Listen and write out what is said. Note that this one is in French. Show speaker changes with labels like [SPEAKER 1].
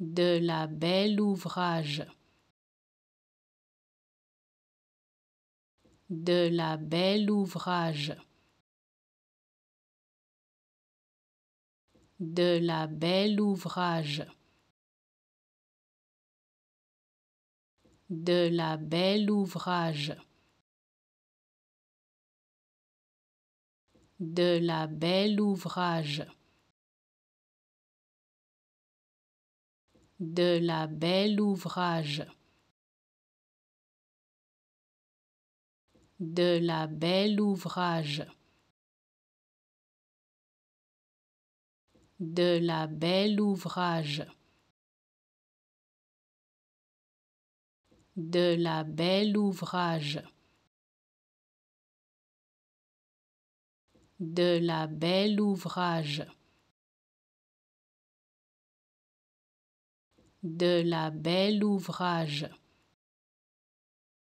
[SPEAKER 1] de la belle ouvrage, de la belle ouvrage, de la belle ouvrage, de la belle ouvrage, de la belle ouvrage, de la belle ouvrage, de la belle ouvrage, de la belle ouvrage, de la belle ouvrage, de la belle ouvrage, de la belle ouvrage.